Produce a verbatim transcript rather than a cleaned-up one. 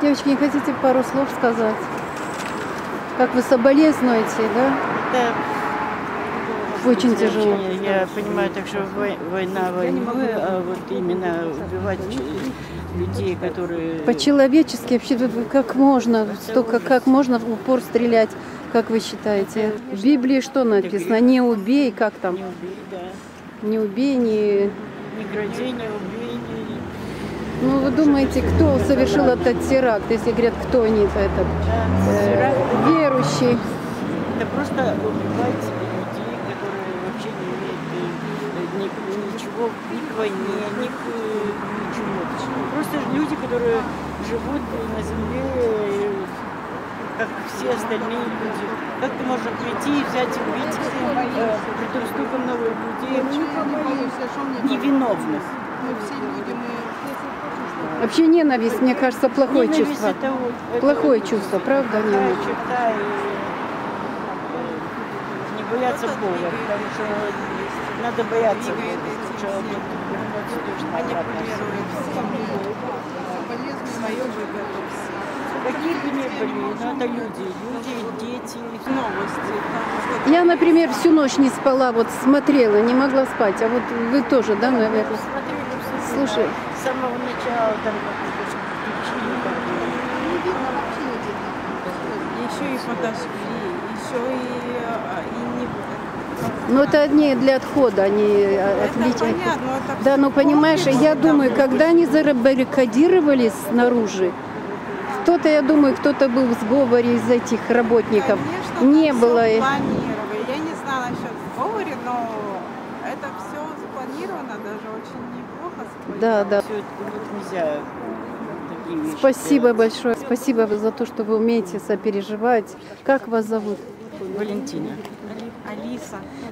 Девочки, не хотите пару слов сказать? Как вы соболезнуете, да? Да. Очень тяжело. Я понимаю, так что война войной, а вот именно убивать людей, которые... По-человечески вообще как можно, столько как можно в упор стрелять, как вы считаете? В Библии что написано? Не убей, как там? Не убей, да. Не убей, не... Не кради, не убей, не... Ну, вы думаете, кто совершил этот теракт, если говорят, кто они, этот э, верующий? Это просто убивать людей, которые вообще не имеют ни, ничего ни к войне, ни к ничему. Просто люди, которые живут на земле, как все остальные люди. Как ты можешь прийти и взять и убить э, предроступом новых людей, невиновных? Мы все люди, мы... Вообще ненависть, мне кажется, плохое Ненависть чувство. Это, это Плохое чувство, правда? Ненависть? черта, и, э, не бояться Бога, потому что надо бояться Бога, что он вернется точно обратно. Свое выгоду. Какие бы ни были, но это люди, люди, дети, новости. Я, например, всю ночь не спала, вот смотрела, не могла спать. А вот вы тоже, да, наверное? Смотрели все. Слушай. С самого начала там включили. Не видно, вообще не видно. Еще и подожгли, еще и, и не... Ну, это одни для отхода, они отличия. Понятно, это Да, ну понимаешь, я думаю, когда они забаррикадировались снаружи, кто-то, я думаю, кто-то был в сговоре из этих работников. Конечно, не было. Планировали. Я не знала насчет сговора, но это все запланировано, даже очень неплохо. Да, да. Все это вот нельзя. Такие вещи Спасибо делать. большое. Спасибо за то, что вы умеете сопереживать. Как вас зовут? Валентина. Алиса.